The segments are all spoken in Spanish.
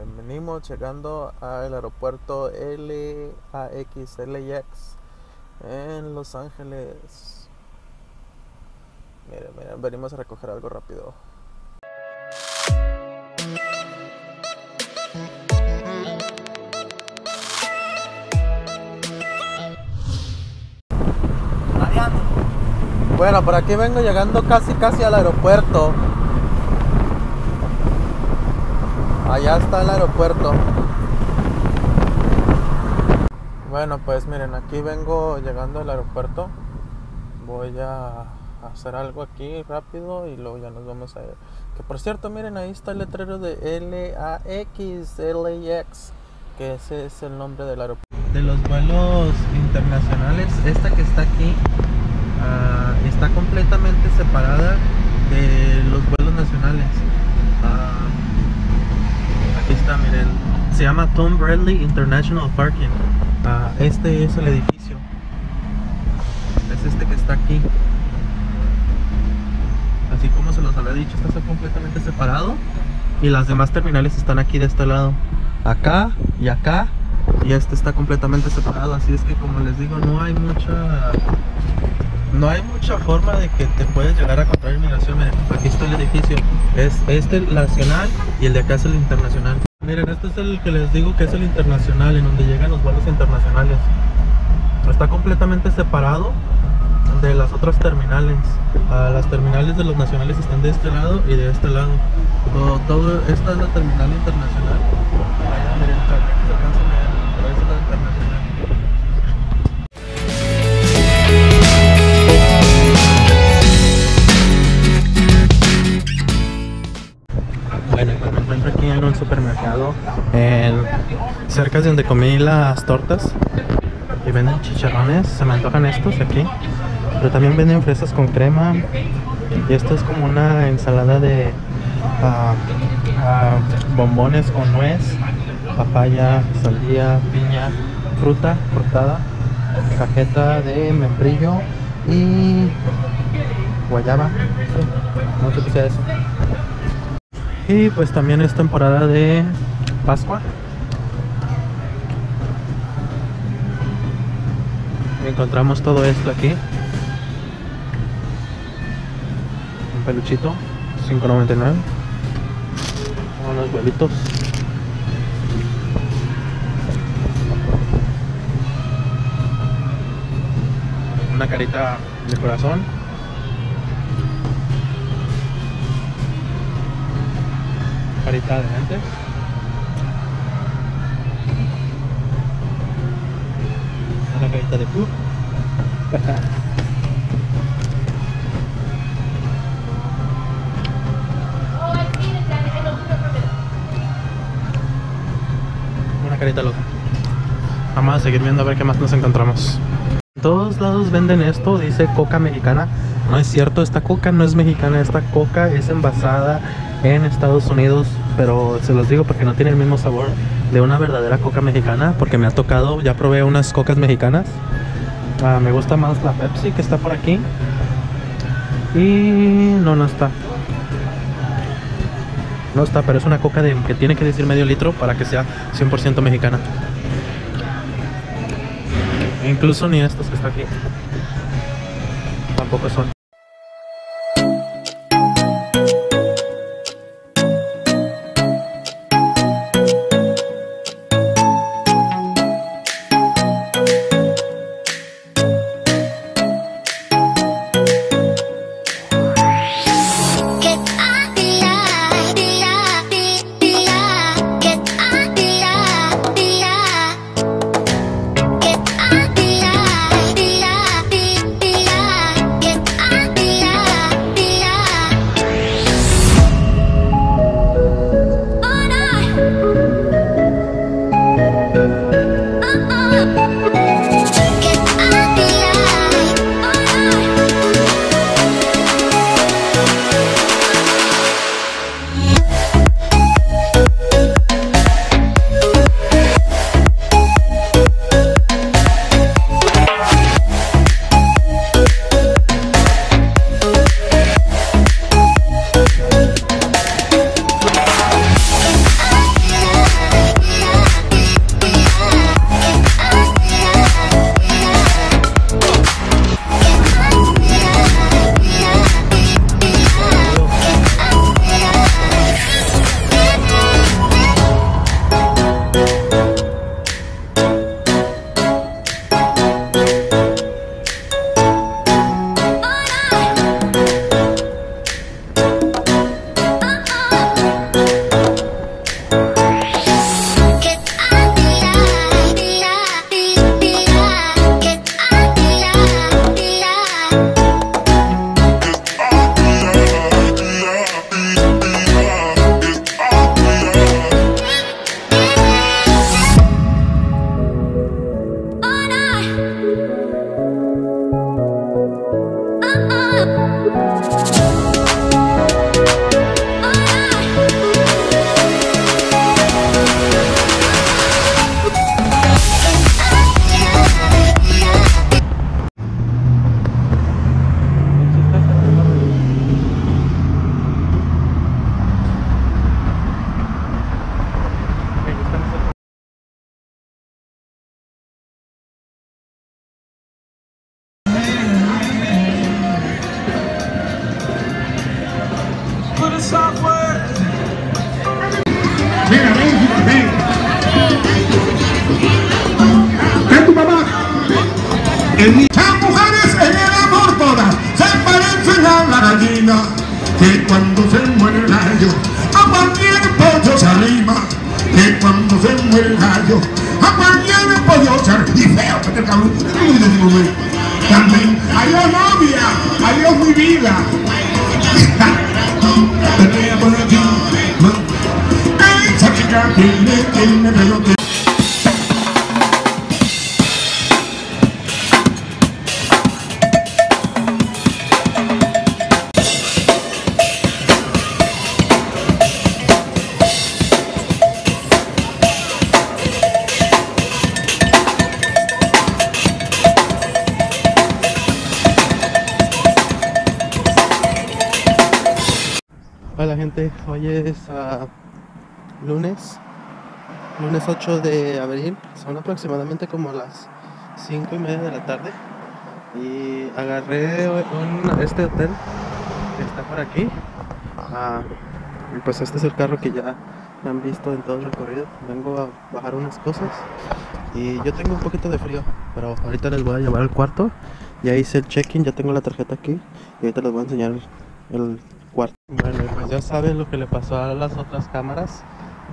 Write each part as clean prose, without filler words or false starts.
Venimos llegando al aeropuerto LAX en Los Ángeles. Miren, venimos a recoger algo rápido. Bueno, por aquí vengo llegando casi al aeropuerto. Allá está el aeropuerto. Bueno, pues miren, aquí vengo llegando al aeropuerto. Voy a hacer algo aquí rápido y luego ya nos vamos a ir. Que por cierto, miren, ahí está el letrero de LAX, que ese es el nombre del aeropuerto. De los vuelos internacionales, esta que está aquí está completamente separada de los vuelos nacionales. Aquí está, miren, se llama Tom Bradley International Parking. Este es el edificio, es este que está aquí. Así como se los había dicho, está completamente separado y las demás terminales están aquí de este lado, acá, y este está completamente separado. Así es que, como les digo, no hay mucha forma de que te puedes llegar a encontrar inmigración. Miren, aquí está el edificio, es este el nacional y el de acá es el internacional. Miren, este es el que les digo que es el internacional, en donde llegan los vuelos internacionales. Está completamente separado de las otras terminales. Las terminales de los nacionales están de este lado y de este lado. Esta es la terminal internacional. Allá, miren, se alcanza a ver, pero esta es la internacional. Bueno, pues me encuentro aquí en un supermercado cerca de donde comí las tortas, y venden chicharrones. Se me antojan estos aquí, pero también venden fresas con crema, y esto es como una ensalada de bombones con nuez, papaya, sandía, piña, fruta cortada, cajeta de membrillo y guayaba, no sé qué sea eso. Y pues también es temporada de Pascua. Encontramos todo esto aquí. Un peluchito, $5.99. Unos huevitos. Una carita de corazón. Carita de lentes. Una carita de Pooh. Una carita loca. Vamos a seguir viendo a ver qué más nos encontramos. En todos lados venden esto, dice coca mexicana. No es cierto, esta coca no es mexicana, esta coca es envasada en Estados Unidos, pero se los digo porque no tiene el mismo sabor de una verdadera coca mexicana, porque me ha tocado, ya probé unas cocas mexicanas. Me gusta más la Pepsi que está por aquí, y no está, pero es una coca que tiene que decir medio litro para que sea 100% mexicana. Incluso ni estos que está aquí tampoco son. Las mujeres en el amor todas se parecen a la gallina, que cuando se muere el gallo a cualquier pollo se arrima, que cuando se muere el gallo a cualquier pollo se arrima. Y feo, que te cabrón, también, adiós novia, adiós mi vida. Por aquí, esa chica tiene pelo que... Hola gente, hoy es lunes 8 de abril, son aproximadamente como las 5:30 de la tarde y agarré este hotel que está por aquí. Y pues este es el carro que ya han visto en todo el recorrido. Vengo a bajar unas cosas y yo tengo un poquito de frío, pero ahorita les voy a llevar al cuarto. Ya hice el check-in, ya tengo la tarjeta aquí y ahorita les voy a enseñar el cuarto. Bueno, pues ya saben lo que le pasó a las otras cámaras.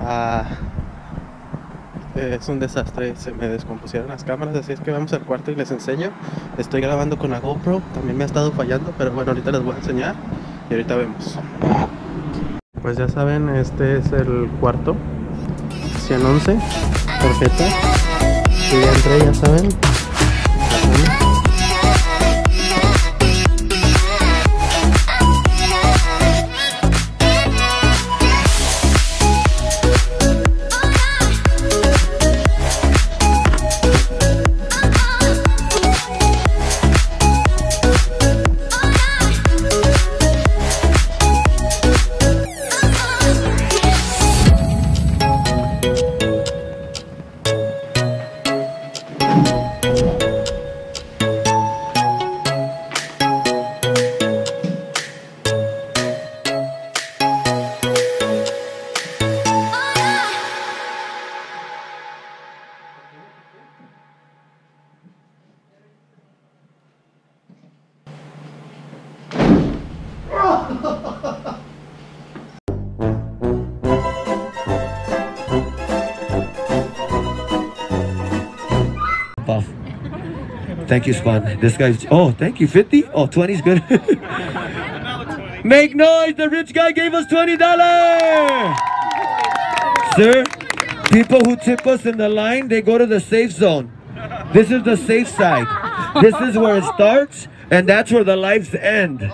Es un desastre, se me descompusieron las cámaras, así es que vamos al cuarto y les enseño. Estoy grabando con la GoPro, también me ha estado fallando, pero bueno, ahorita les voy a enseñar y ahorita vemos. Pues ya saben, este es el cuarto 111, tarjeta, y ya entré, ya saben. Thank you, Spawn. This guy's, oh, thank you, 50? Oh, 20's good. Make noise, the rich guy gave us $20. Sir, people who tip us in the line, they go to the safe zone. This is the safe side. This is where it starts, and that's where the lives end.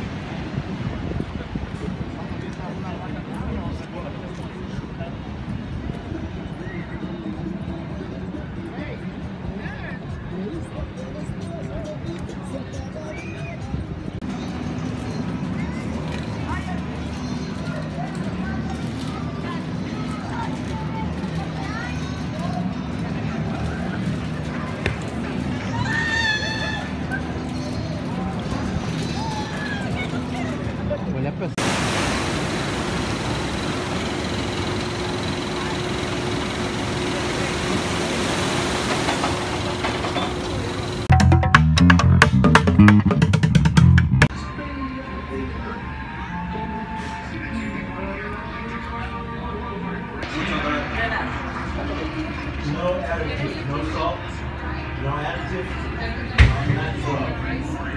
No additive, no salt, no additive, no natural.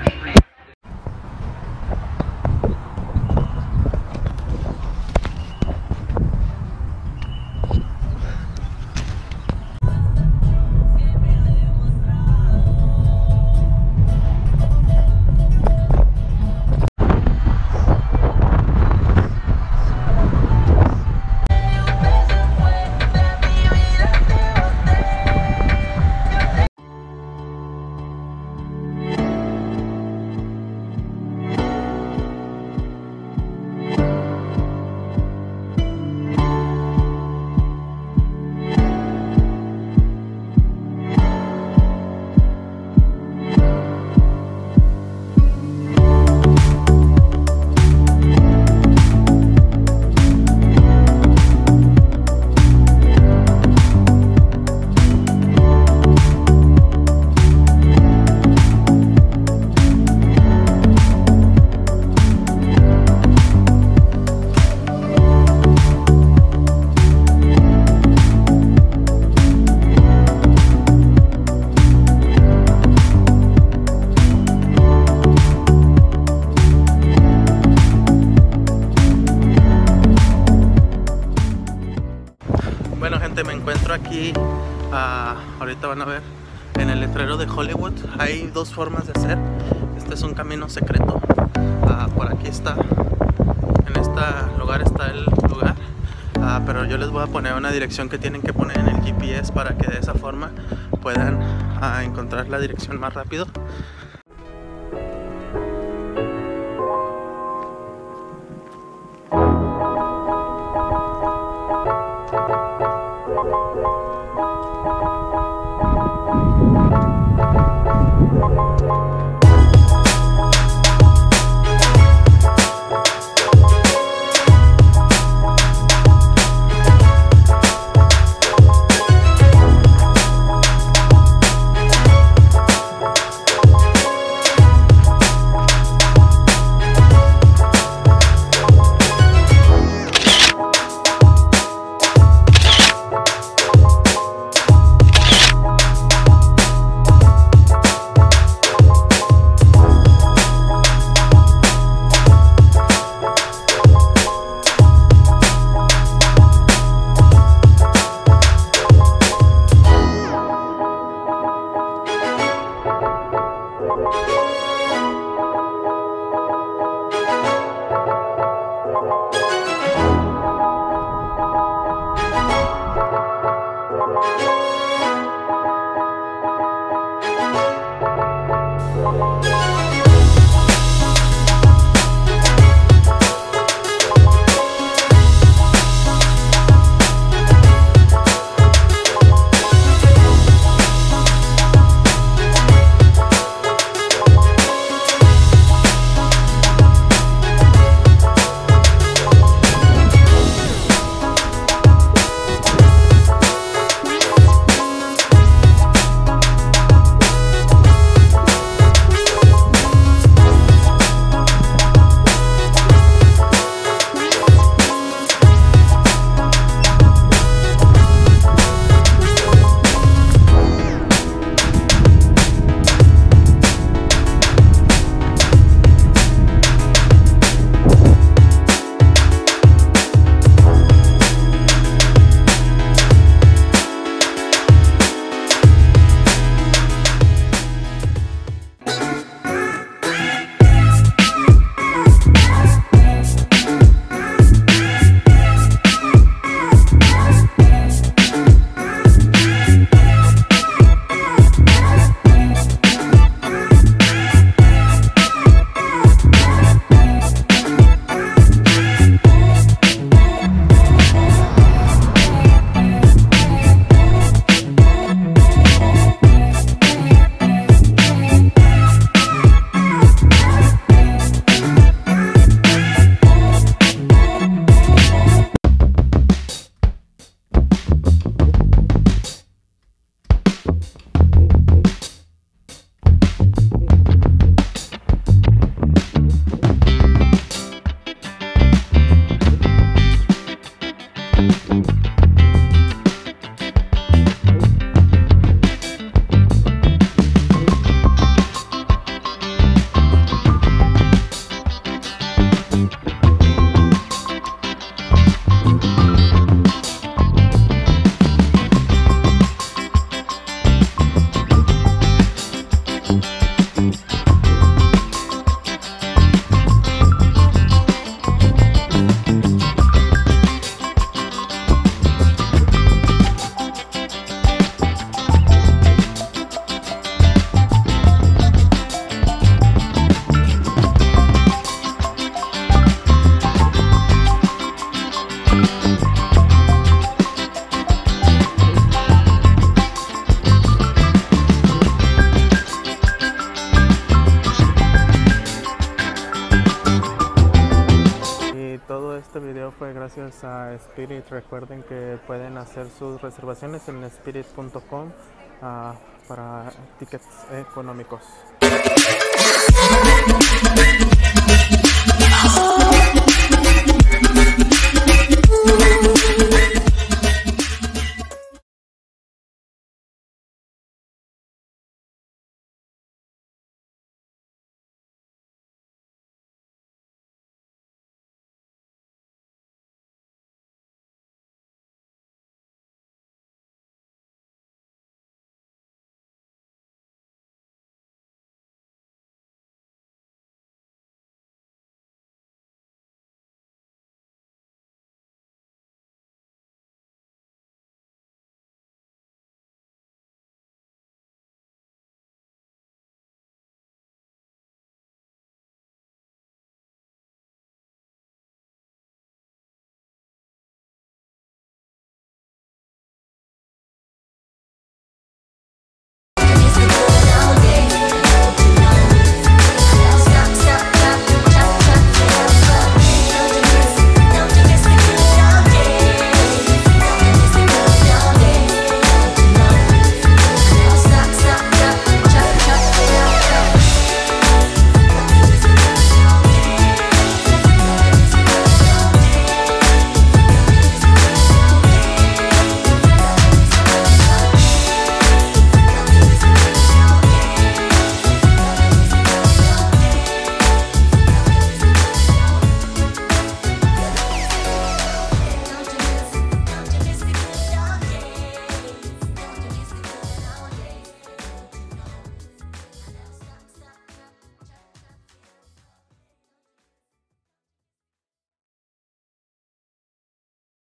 Gente, me encuentro aquí, ahorita van a ver, en el letrero de Hollywood. Hay dos formas de hacer. Este es un camino secreto. Por aquí está, en este lugar está el lugar. Pero yo les voy a poner una dirección que tienen que poner en el GPS para que de esa forma puedan encontrar la dirección más rápido. Este video fue gracias a Spirit. Recuerden que pueden hacer sus reservaciones en spirit.com para tickets económicos.